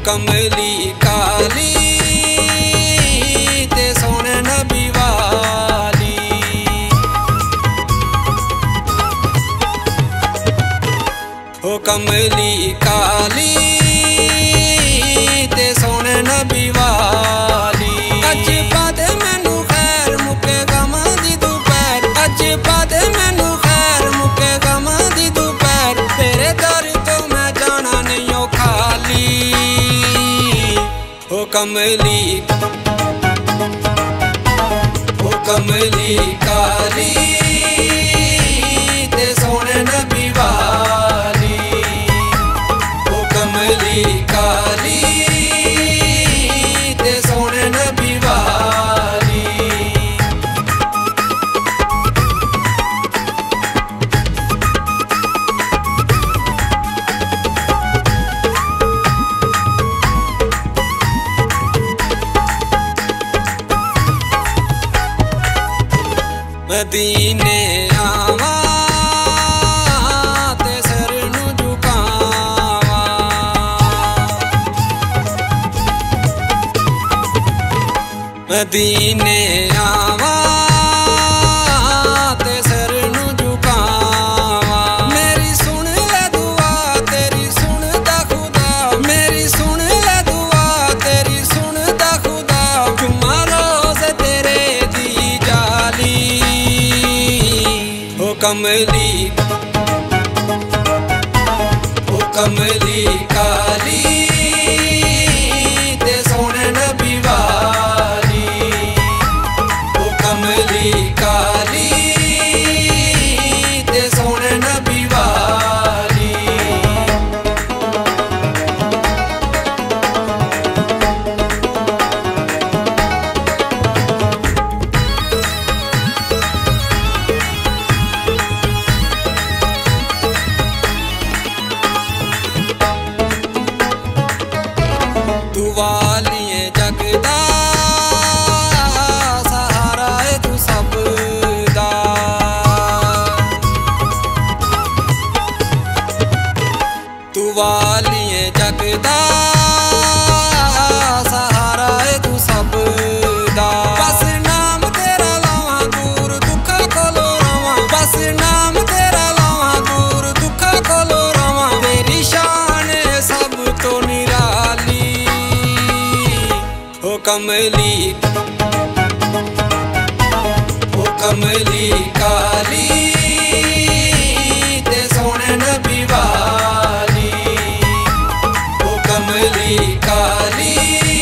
कमली काली ते सोने नबी वाली। ओ कमली काली ते सोने नबी वाली। अज पादे मैनू खैर मुके गमा दी दोपहर, अज पादे मैनू खैर मुके गमा दी दोपहर। तेरे दर तो मैं जाना नहीं ओ खाली। ओ कमली काली ते सोने नबी वाली। ओ कमली काली ते सोने नबी वाली। मदीने आवा ते सिर नू झुकावा। मदीने आवा ते सिर नू झुकावा। मेरी सुन ले दुआ तेरी सुनदा खुदा, मेरी सुन ले दुआ तेरी सुनदा खुदा। जुम्मा रोज़ तेरे दी जाली। ओ कमली काली ते सोने नबी वाली। ओ कमली काली ते सोने नबी वाली। तू वालिए जगदा सहारा है तू सबदा। तू वालिए जगदा सहारा है तू सबदा। बस नाम तेरा लावां दूर दुखा कोलो रवां, बस नाम तेरा लावां दूर दुखा कोलो रवां। तेरी शान सब तो निराली। ओ कमली काली ते सोने नबी वाली। ओ कमली काली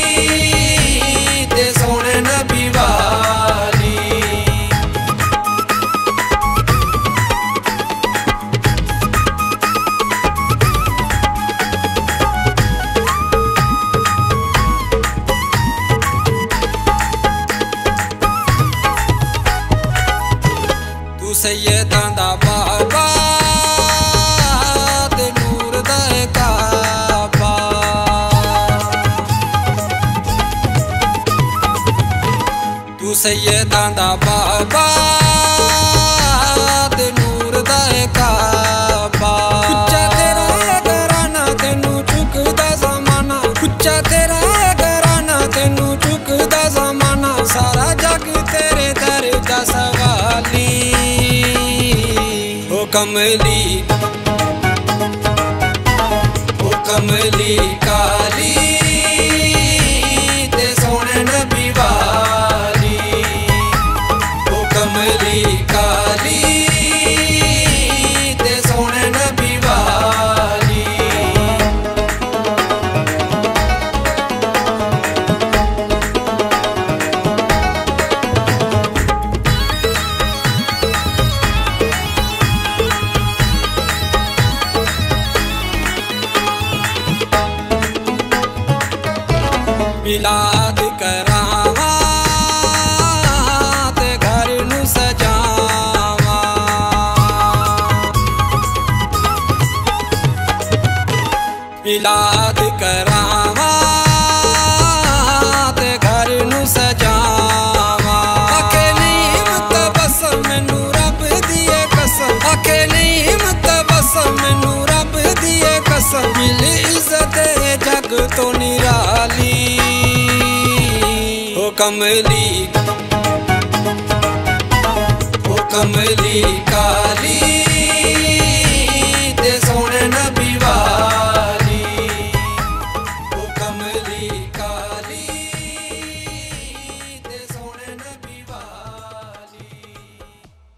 ते सोने नबी वाली। तू सैयदां दा बाबा ते नूर दा काबा। तू सैयदां दा बाबा ते नूर दा काबा। उच्चा तेरा घराना तेनू चुकदा ज़माना, उच्चा तेरा घराना तेनू चुकदा ज़माना। सारा जग तेरे दर दा सवाली। ओ कमली काली ते सोने नबी वाली। ओ कमली काली ते सोने नबी वाली। मिलाद करावा ते घर नू सजावा। मिलाद करावा ते घर नू सजावा। आखे नीम तबस्सुम मैनू रब दिए कसम, आखे नीम तबस्सुम मैनू रब दिए कसम। मिली इज्जत जग तो निरा कमली काली